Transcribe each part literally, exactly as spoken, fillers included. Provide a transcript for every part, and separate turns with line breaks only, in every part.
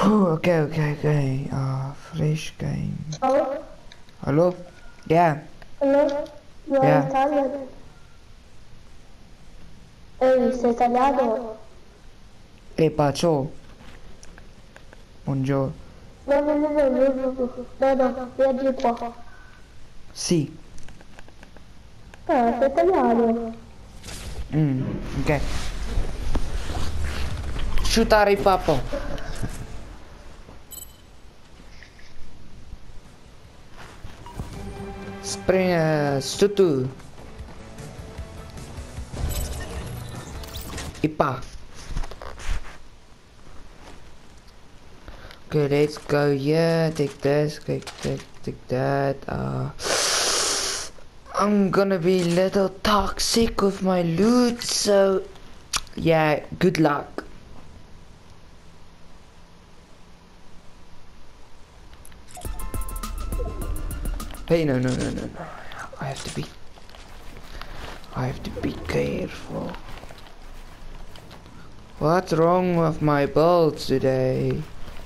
okay, okay, okay. Uh, fresh game.
Hello?
Hello? Yeah.
Hello? You're
Yeah.
Italian. Ehi, sei italiano?
E Pacho. Buongiorno.
No, no, no, no, no, no, no, no, no, vieni un po'.
Sì.
Ah, sei italiano.
Mm, ok. Shootare papo. Spring uh, Sutu. Ipa. Okay, let's go. Yeah, take this, take take take that. Uh I'm gonna be a little toxic with my loot, so yeah, good luck. Hey, no, no, no, no, no. I have to be. I have to be careful. What's wrong with my builds today?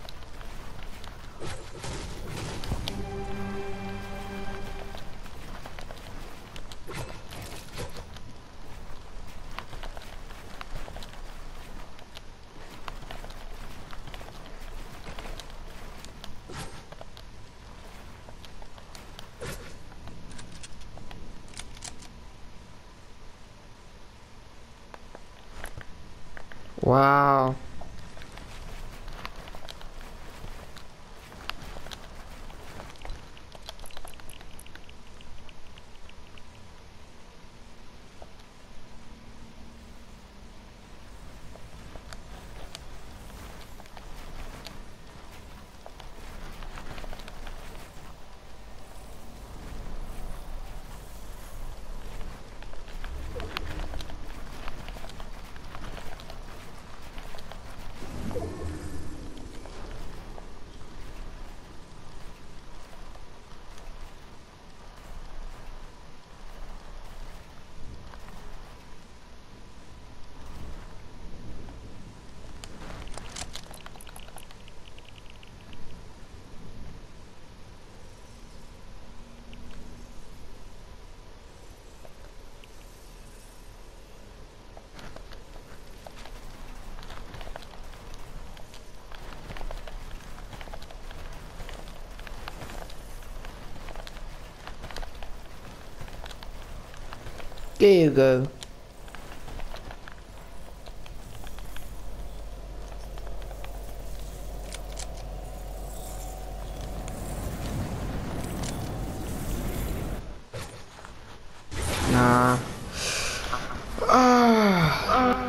Wow. There you go. Nah. Ah.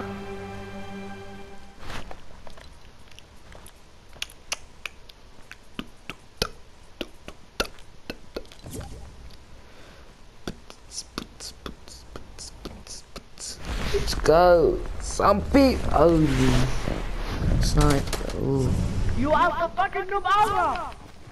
Let's go. Some people. Holy. Sniper. Ooh.
You are the fucking Kabbalah!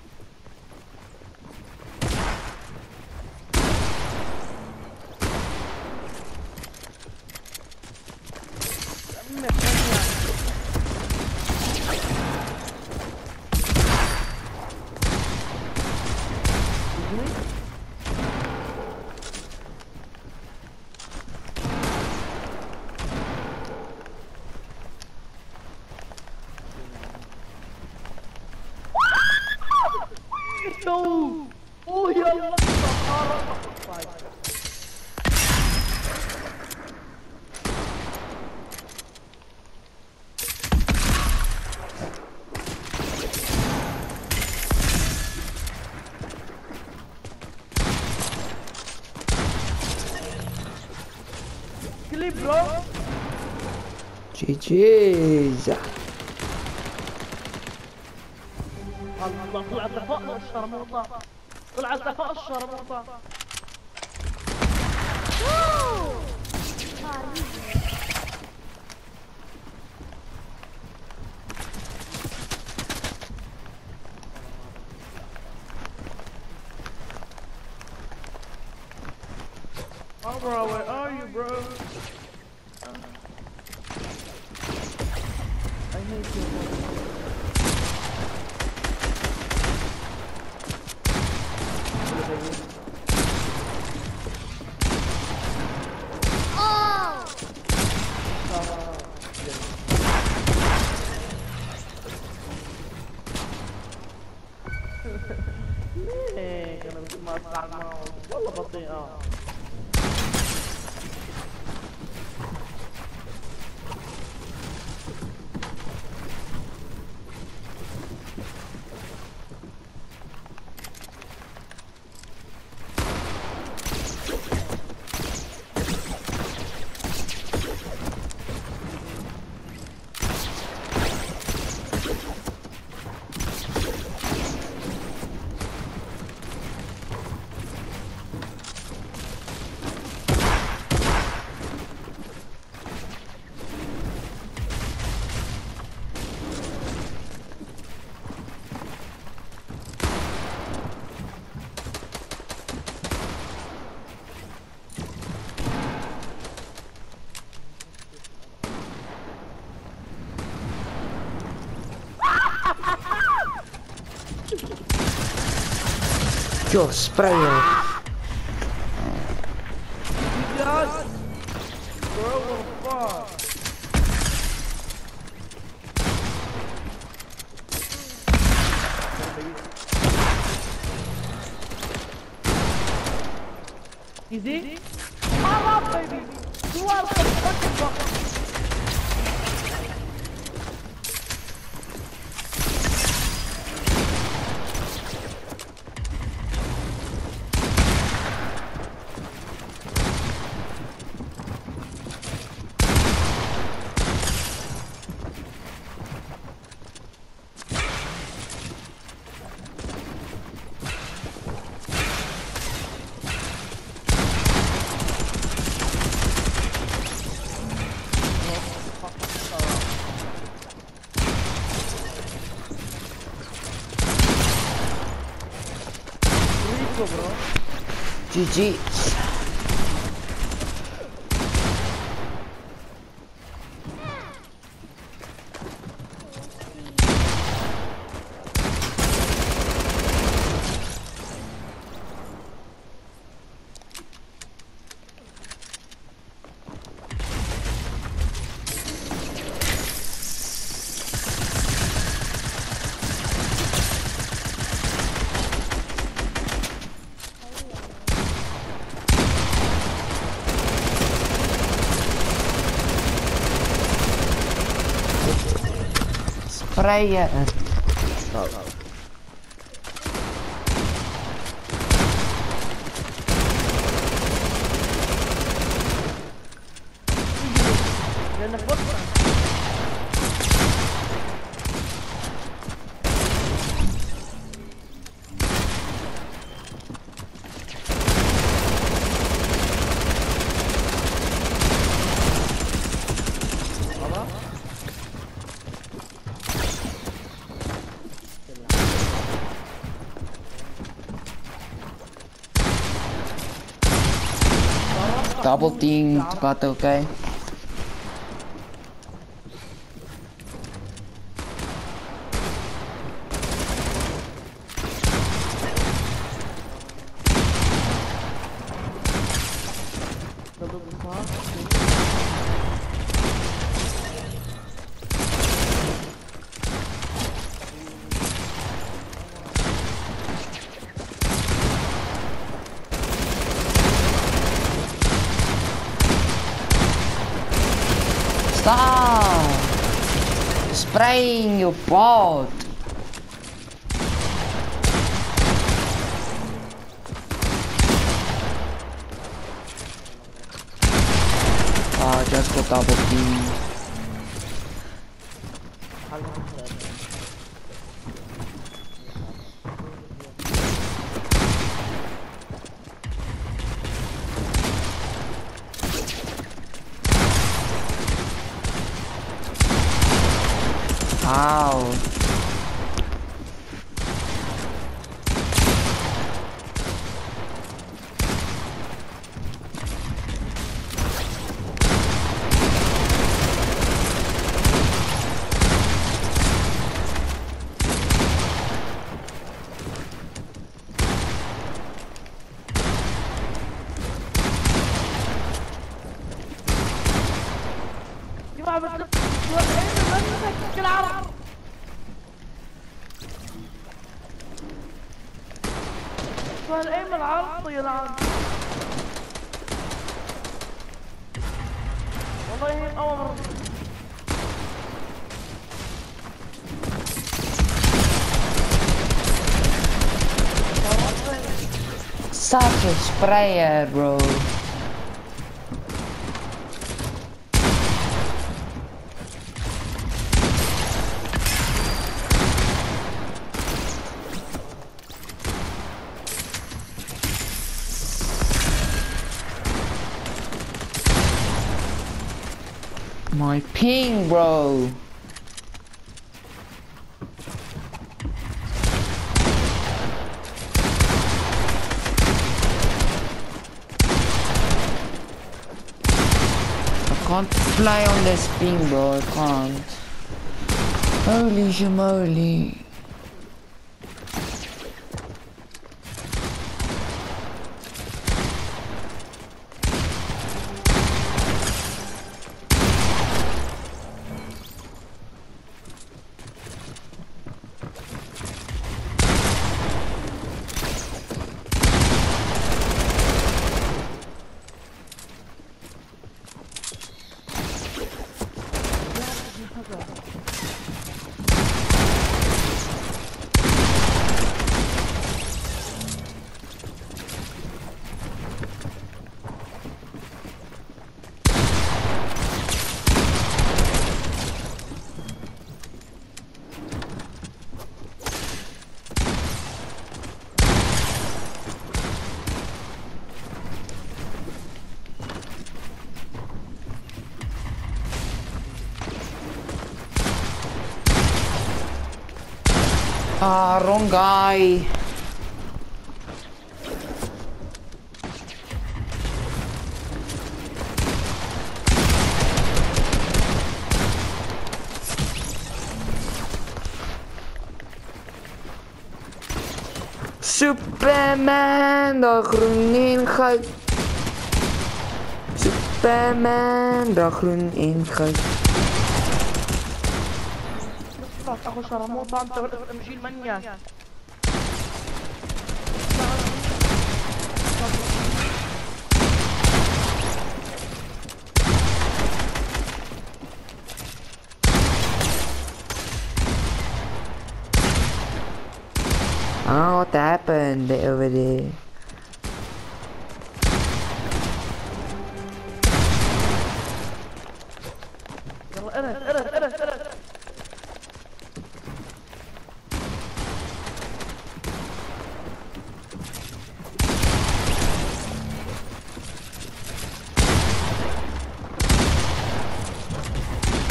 No! Oh يا الله كليب برو
جي جيز.
الله طلعت لفوق الشرموطة طلعت لفوق الشرموطة Oh bro, where are you bro? I hate you. والله بطيء اه.
Yo, sprayer.
Yes. Bro, what the fuck? Easy? Come on, baby! You are the fucking fuck! Bro.
G G. Sprayer. Oh.
لأن فرصة
Double team, but okay. Stop spraying your bot. Ah, just go double team. Ow.
الايم العرض يلعن. والله هي امر.
Such a sprayer, bro. My ping, bro. I can't fly on this ping, bro. I can't. Holy moly. Ah, wrong guy. Superman, de groen in goud. Superman, de groen in goud.
اخو شرموطه انت والتمجيل منيا.
Oh, what happened over there?
يلا ارد ارد ارد ارد.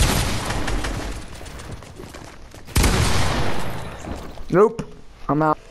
Nope, I'm out.